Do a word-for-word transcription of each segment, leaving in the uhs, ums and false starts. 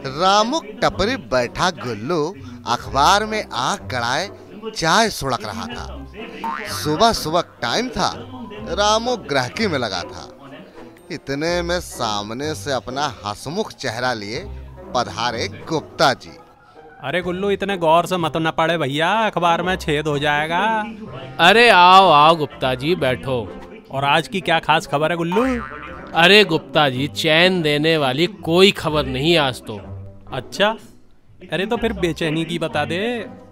रामू टपरी बैठा गुल्लू अखबार में आंख गड़ाए चाय सुड़क रहा था। सुबह सुबह टाइम था, रामू ग्राहकी में लगा था। इतने में सामने से अपना हंसमुख चेहरा लिए पधारे गुप्ता जी। अरे गुल्लू, इतने गौर से मत न पड़े भैया, अखबार में छेद हो जाएगा। अरे आओ आओ गुप्ता जी, बैठो। और आज की क्या खास खबर है गुल्लू? अरे गुप्ता जी, चैन देने वाली कोई खबर नहीं आज तो। अच्छा, अरे तो फिर बेचैनी की बता दे।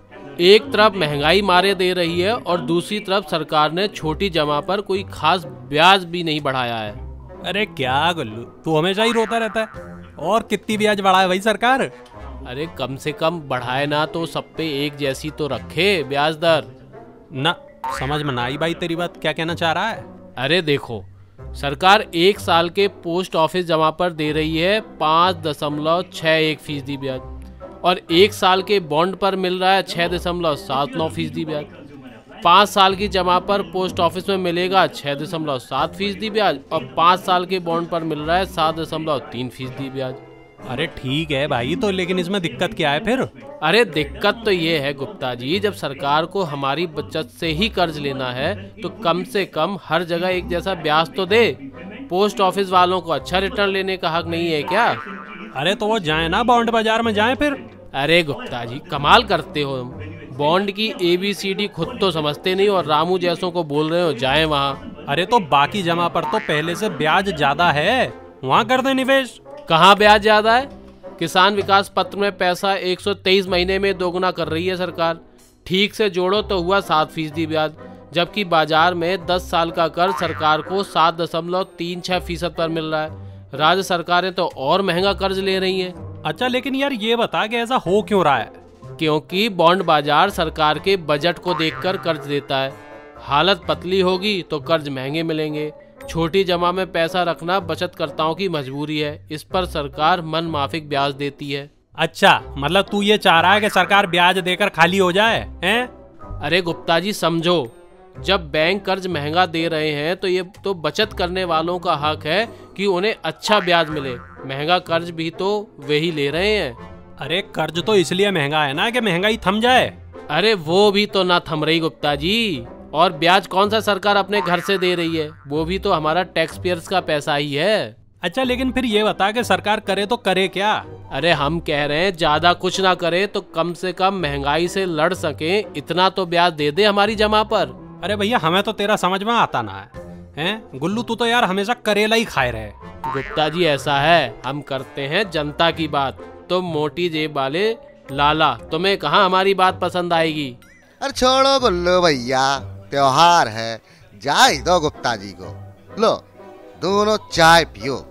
एक तरफ महंगाई मारे दे रही है और दूसरी तरफ सरकार ने छोटी जमा पर कोई खास ब्याज भी नहीं बढ़ाया है। अरे क्या गुल्लू, तू हमेशा ही रोता रहता है। और कितनी ब्याज बढ़ाए भाई सरकार? अरे कम से कम बढ़ाए ना तो सब पे एक जैसी तो रखे ब्याज दर। ना समझ में ना आई भाई तेरी बात, क्या कहना चाह रहा है? अरे देखो, सरकार एक साल के पोस्ट ऑफिस जमा पर दे रही है पाँच दशमलव छः एक फीसदी ब्याज, और एक साल के बॉन्ड पर मिल रहा है छः दशमलव सात नौ फीसदी ब्याज। पाँच साल की जमा पर पोस्ट ऑफिस में मिलेगा छः दशमलव सात फीसदी ब्याज, और पाँच साल के बॉन्ड पर मिल रहा है सात दशमलव तीन फीसदी ब्याज। अरे ठीक है भाई, तो लेकिन इसमें दिक्कत क्या है फिर? अरे दिक्कत तो ये है गुप्ता जी, जब सरकार को हमारी बचत से ही कर्ज लेना है तो कम से कम हर जगह एक जैसा ब्याज तो दे। पोस्ट ऑफिस वालों को अच्छा रिटर्न लेने का हक नहीं है क्या? अरे तो वो जाए ना बॉन्ड बाजार में जाए फिर। अरे गुप्ता जी, कमाल करते हो। बॉन्ड की एबीसीडी खुद तो समझते नहीं और रामू जैसों को बोल रहे हो जाए वहाँ। अरे तो बाकी जमा पर तो पहले से ब्याज ज्यादा है, वहाँ कर दे निवेश। कहाँ ब्याज ज्यादा है? किसान विकास पत्र में पैसा एक सौ तेईस महीने में दोगुना कर रही है सरकार। ठीक से जोड़ो तो हुआ सात फीसदी ब्याज, जबकि बाजार में दस साल का कर्ज सरकार को सात दशमलव तीन छह फीसद पर मिल रहा है। राज्य सरकारें तो और महंगा कर्ज ले रही हैं। अच्छा, लेकिन यार ये बता कि ऐसा हो क्यों रहा है? क्योंकि बॉन्ड बाजार सरकार के बजट को देखकर कर्ज देता है। हालत पतली होगी तो कर्ज महंगे मिलेंगे। छोटी जमा में पैसा रखना बचतकर्ताओं की मजबूरी है, इस पर सरकार मन माफिक ब्याज देती है। अच्छा, मतलब तू ये चाह रहा है कि सरकार ब्याज देकर खाली हो जाए, हैं? अरे गुप्ता जी समझो, जब बैंक कर्ज महंगा दे रहे हैं तो ये तो बचत करने वालों का हक है कि उन्हें अच्छा ब्याज मिले। महंगा कर्ज भी तो वही ले रहे हैं। अरे कर्ज तो इसलिए महंगा है ना कि महंगाई थम जाए। अरे वो भी तो ना थम रही गुप्ता जी। और ब्याज कौन सा सरकार अपने घर से दे रही है? वो भी तो हमारा टैक्स पेयर्स का पैसा ही है। अच्छा, लेकिन फिर ये बता कि सरकार करे तो करे क्या? अरे हम कह रहे हैं ज्यादा कुछ ना करे तो कम से कम महंगाई से लड़ सके, इतना तो ब्याज दे दे हमारी जमा पर। अरे भैया, हमें तो तेरा समझ में आता ना है, हैं? गुल्लू, तू तो यार हमेशा करेला ही खाए रहे। गुप्ता जी ऐसा है, हम करते हैं जनता की बात। तो मोटी जेब वाले लाला, तुम्हें कहाँ हमारी बात पसंद आएगी? अरे छोड़ो गुल्लू भैया, त्योहार है, जाए दो गुप्ता जी को। लो दोनों चाय पियो।